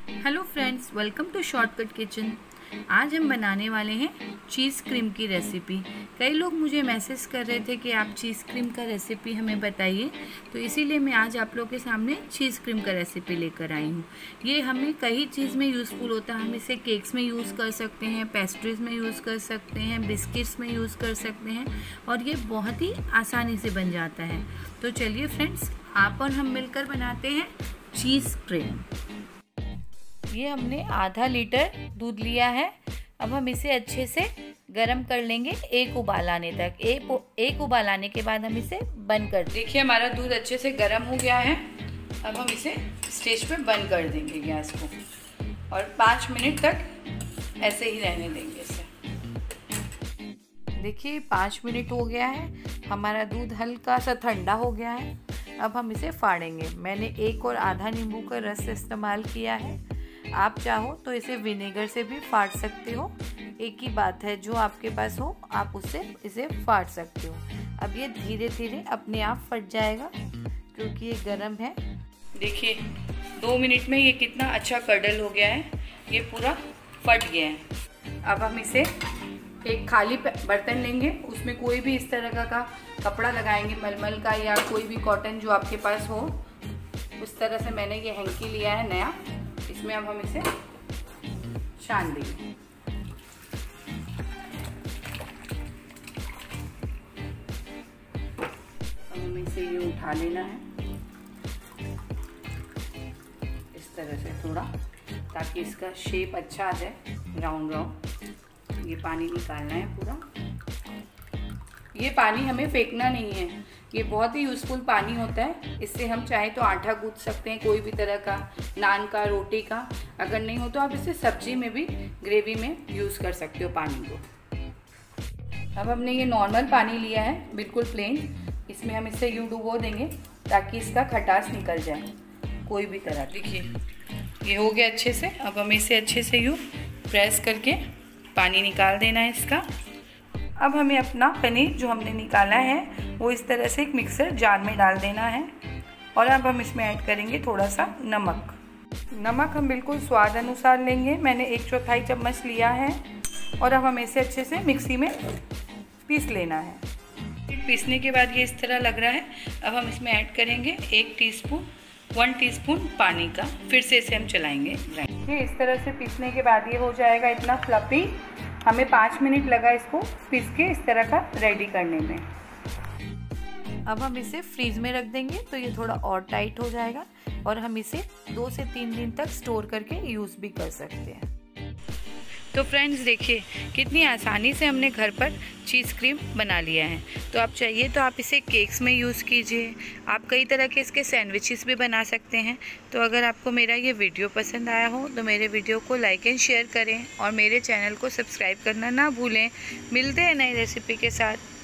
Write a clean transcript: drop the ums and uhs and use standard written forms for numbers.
Hello friends, welcome to shortcut kitchen. आज हम बनाने वाले हैं चीज़ क्रीम की रेसिपी। कई लोग मुझे मैसेज कर रहे थे कि आप चीज़ क्रीम का रेसिपी हमें बताइए, तो इसीलिए मैं आज आप लोगों के सामने चीज़ क्रीम का रेसिपी लेकर आई हूँ। ये हमें कई चीज़ में यूज़फुल होता है। हम इसे केक्स में यूज़ कर सकते हैं, पेस्ट्रीज में यूज़ कर सकते हैं, बिस्किट्स में यूज़ कर सकते हैं और ये बहुत ही आसानी से बन जाता है। तो चलिए फ्रेंड्स, आप और हम मिलकर बनाते हैं चीज़ क्रीम। ये हमने आधा लीटर दूध लिया है। अब हम इसे अच्छे से गरम कर लेंगे एक उबाल आने तक। एक उबाल आने के बाद हम इसे बंद कर देंगे। देखिए हमारा दूध अच्छे से गरम हो गया है। अब हम इसे स्टेज पे बंद कर देंगे गैस को और 5 मिनट तक ऐसे ही रहने देंगे इसे। देखिए 5 मिनट हो गया है, हमारा दूध हल्का सा ठंडा हो गया है। अब हम इसे फाड़ेंगे। मैंने 1 और आधा नींबू का रस इस्तेमाल किया है। आप चाहो तो इसे विनेगर से भी फाड़ सकते हो। एक ही बात है, जो आपके पास हो आप उससे इसे फाड़ सकते हो। अब ये धीरे धीरे अपने आप फट जाएगा क्योंकि ये गर्म है। देखिए 2 मिनट में ये कितना अच्छा कर्डल हो गया है, ये पूरा फट गया है। अब हम इसे एक खाली बर्तन लेंगे, उसमें कोई भी इस तरह का कपड़ा लगाएंगे, मलमल का या कोई भी कॉटन जो आपके पास हो। उस तरह से मैंने ये हैंकी लिया है नया, इसमें अब हम इसे छान देंगे। अब हमें इसे ये उठा लेना है इस तरह से थोड़ा, ताकि इसका शेप अच्छा आ जाए, राउंड राउंड। ये पानी निकालना है पूरा। ये पानी हमें फेंकना नहीं है, ये बहुत ही यूज़फुल पानी होता है। इससे हम चाहे तो आटा गूंथ सकते हैं, कोई भी तरह का, नान का, रोटी का। अगर नहीं हो तो आप इसे सब्जी में भी, ग्रेवी में यूज़ कर सकते हो पानी को। अब हमने ये नॉर्मल पानी लिया है, बिल्कुल प्लेन। इसमें हम इसे यूँ डुबो देंगे ताकि इसका खटास निकल जाए कोई भी तरह। देखिए ये हो गया अच्छे से। अब हमें इसे अच्छे से यूँ प्रेस करके पानी निकाल देना है इसका। अब हमें अपना पनीर जो हमने निकाला है वो इस तरह से एक मिक्सर जार में डाल देना है और अब हम इसमें ऐड करेंगे थोड़ा सा नमक। नमक हम बिल्कुल स्वाद अनुसार लेंगे। मैंने 1/4 चम्मच लिया है और अब हम इसे अच्छे से मिक्सी में पीस लेना है। पीसने के बाद ये इस तरह लग रहा है। अब हम इसमें ऐड करेंगे 1 टीस्पून पानी का। फिर से इसे हम चलाएंगे। ये इस तरह से पीसने के बाद ये हो जाएगा इतना फ्लफी। हमें 5 मिनट लगा इसको पीस के इस तरह का रेडी करने में। अब हम इसे फ्रीज में रख देंगे तो ये थोड़ा और टाइट हो जाएगा और हम इसे 2 से 3 दिन तक स्टोर करके यूज़ भी कर सकते हैं। तो फ्रेंड्स देखिए कितनी आसानी से हमने घर पर चीज़ क्रीम बना लिया है। तो आप चाहिए तो आप इसे केक्स में यूज़ कीजिए। आप कई तरह के इसके सैंडविचेस भी बना सकते हैं। तो अगर आपको मेरा ये वीडियो पसंद आया हो तो मेरे वीडियो को लाइक एंड शेयर करें और मेरे चैनल को सब्सक्राइब करना ना भूलें। मिलते हैं नई रेसिपी के साथ।